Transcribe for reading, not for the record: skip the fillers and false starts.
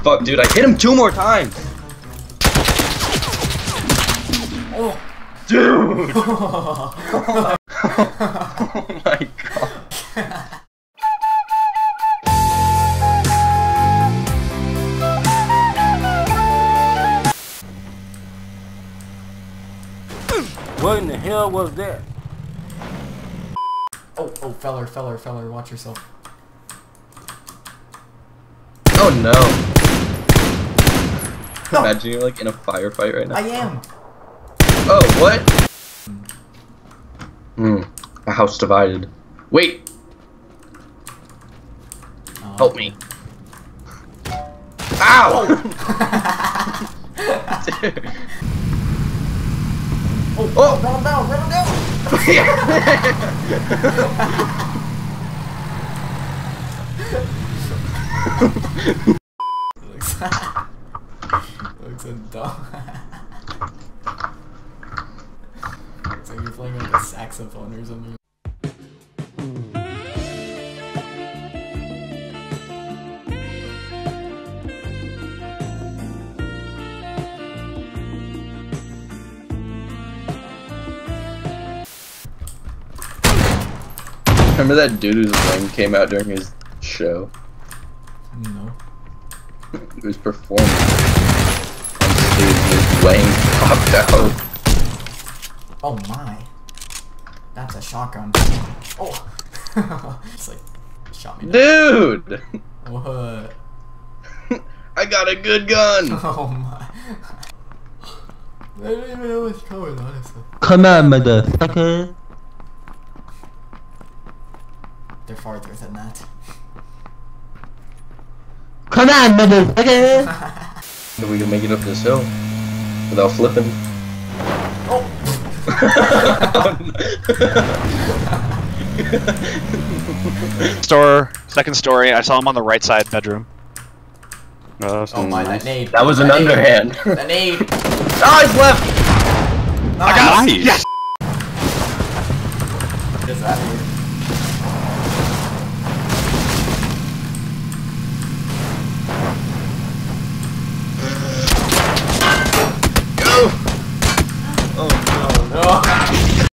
fuck, dude? I hit him 2 more times. Oh, dude. Oh my god. What in the hell was that? oh, feller, watch yourself. Oh no. No. Imagine you're like in a firefight right now. I am. Oh, what? A house divided. Wait. Help me. Ow! Dude. Oh, run him down, run him down! looks so dumb. Looks like you're playing like a saxophone or something. Remember that dude whose wing came out during his show? No. He was performing on stage and his wing popped out. Oh my. That's a shotgun. Oh! It's like, shot me down. Dude! What? I got a good gun! Oh my. I don't even know what's going on, honestly. Come on, motherfucker. They're farther than that. Come on, motherfucker. We can make it up this hill without flipping. Oh! Second story. I saw him on the right side bedroom. Oh my, that nade. That was an underhand. The nade. Oh, he's left! I got him! Yes! What does that mean?